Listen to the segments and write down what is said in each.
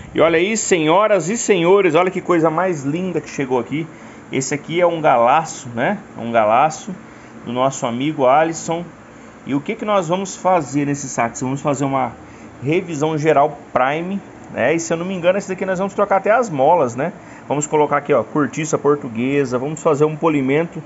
E olha aí, senhoras e senhores, olha que coisa mais linda que chegou aqui. Esse aqui é um galaço, né? Um galaço do nosso amigo Alisson. E o que nós vamos fazer nesse sax? Vamos fazer uma revisão geral Prime, né? E se eu não me engano, esse daqui nós vamos trocar até as molas, né? Vamos colocar aqui, ó, cortiça portuguesa. Vamos fazer um polimento,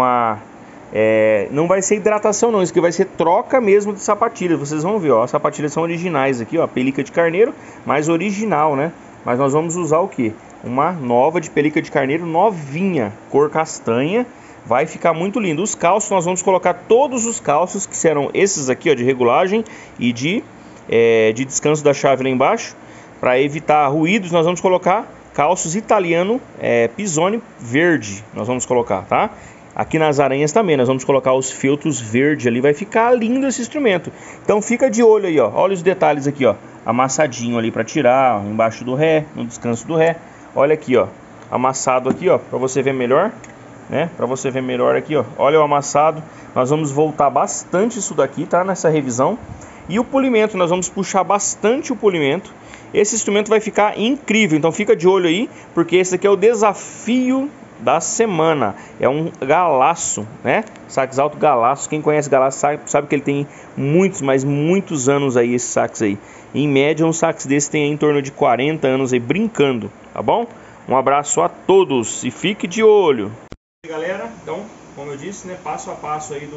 não vai ser hidratação não, isso aqui vai ser troca mesmo de sapatilhas. Vocês vão ver, ó, as sapatilhas são originais aqui, ó, pelica de carneiro, mais original, né? Mas nós vamos usar o que? Uma nova de pelica de carneiro, novinha, cor castanha. Vai ficar muito lindo. Os calços, nós vamos colocar todos os calços, que serão esses aqui, ó, de regulagem e de descanso da chave lá embaixo. Para evitar ruídos, nós vamos colocar calços italiano Pisone verde. Nós vamos colocar, tá? Aqui nas aranhas também, nós vamos colocar os feltros verde ali. Vai ficar lindo esse instrumento. Então fica de olho aí, ó. Olha os detalhes aqui, ó. Amassadinho ali para tirar, ó, embaixo do ré, no descanso do ré. Olha aqui, ó. Amassado aqui, ó, para você ver melhor, né? Para você ver melhor aqui, ó. Olha o amassado. Nós vamos voltar bastante isso daqui, tá? Nessa revisão. E o polimento, nós vamos puxar bastante o polimento. Esse instrumento vai ficar incrível. Então fica de olho aí, porque esse aqui é o desafio da semana. É um galaço, né? Sax alto galaço. Quem conhece galaço sabe que ele tem muitos, mas muitos anos aí, esse sax aí. Em média, um sax desse tem aí em torno de 40 anos aí, brincando, tá bom? Um abraço a todos e fique de olho. E aí, galera, então, como eu disse, né, passo a passo aí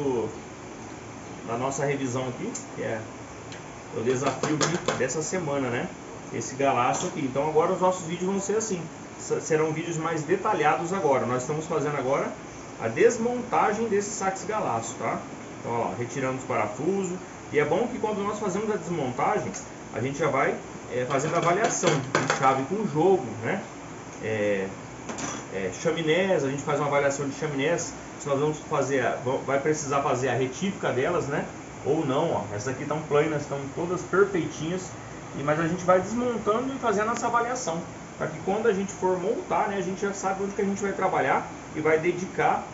da nossa revisão aqui, que é o desafio aqui dessa semana, né? Esse galaço aqui. Então agora os nossos vídeos vão ser assim. Serão vídeos mais detalhados agora. Nós estamos fazendo agora a desmontagem desse sax galaço, tá? Então, ó, retiramos o parafuso. E é bom que quando nós fazemos a desmontagem, a gente já vai fazendo a avaliação de chave com jogo, né? Chaminés, a gente faz uma avaliação de chaminés. Se nós vamos fazer, vai precisar fazer a retífica delas, né? Ou não, ó. Essas aqui estão planas, estão todas perfeitinhas. Mas a gente vai desmontando e fazendo essa avaliação, para que quando a gente for montar, né, a gente já sabe onde que a gente vai trabalhar e vai dedicar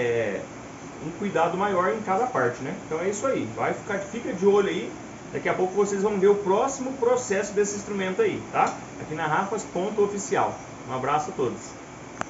um cuidado maior em cada parte, né? Então é isso aí, fica de olho aí, daqui a pouco vocês vão ver o próximo processo desse instrumento aí, tá? Aqui na Rafas.oficial. Um abraço a todos.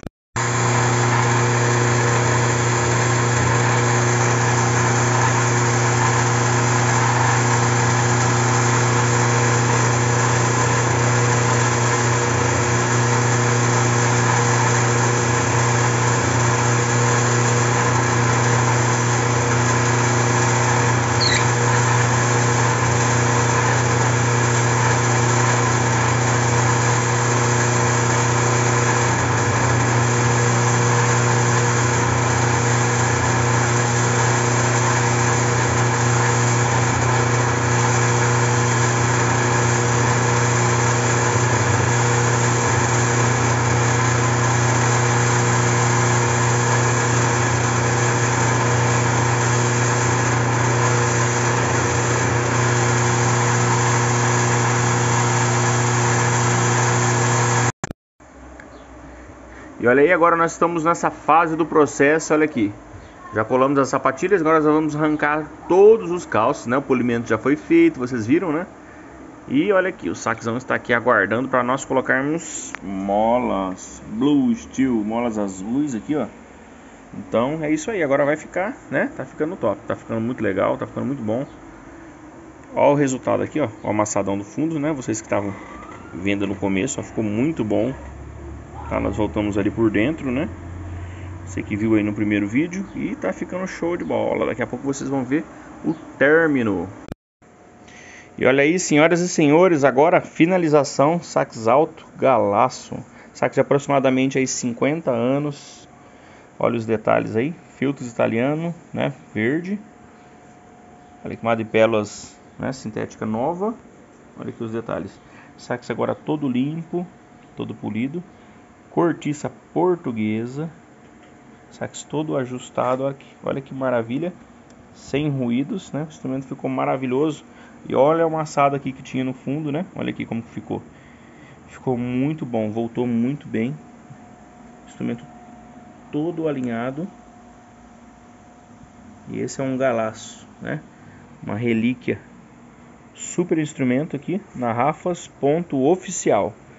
E olha aí, agora nós estamos nessa fase do processo, olha aqui. Já colamos as sapatilhas, agora nós vamos arrancar todos os calços, né? O polimento já foi feito, vocês viram, né? E olha aqui, o saxão está aqui aguardando para nós colocarmos molas Blue Steel, molas azuis aqui, ó. Então é isso aí, agora vai ficar, né? Tá ficando top, tá ficando muito legal, tá ficando muito bom. Ó o resultado aqui, ó, o amassadão do fundo, né? Vocês que estavam vendo no começo, ó, ficou muito bom. Tá, nós voltamos ali por dentro, né? Você que viu aí no primeiro vídeo. E tá ficando show de bola. Daqui a pouco vocês vão ver o término. E olha aí, senhoras e senhores, agora finalização, sax alto galaço. Sax de aproximadamente aí 50 anos. Olha os detalhes aí. Filtros italiano, né? Verde. Olha que madrepérolas, né? Sintética nova. Olha aqui os detalhes. Sax agora todo limpo, todo polido. Cortiça portuguesa, sax todo ajustado aqui. Olha que maravilha, sem ruídos, né? O instrumento ficou maravilhoso. E olha o amassado aqui que tinha no fundo, né? Olha aqui como ficou. Ficou muito bom, voltou muito bem. Instrumento todo alinhado. E esse é um galaço, né? Uma relíquia. Super instrumento aqui na Rafas.oficial.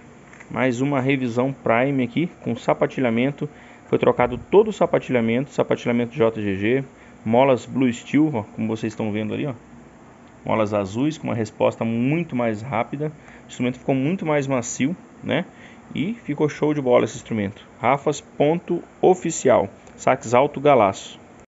Mais uma revisão Prime aqui com sapatilhamento. Foi trocado todo o sapatilhamento JGG, molas Blue Steel, ó, como vocês estão vendo ali, ó. Molas azuis com uma resposta muito mais rápida. O instrumento ficou muito mais macio, né? E ficou show de bola esse instrumento. Rafas ponto oficial, sax alto Galaço.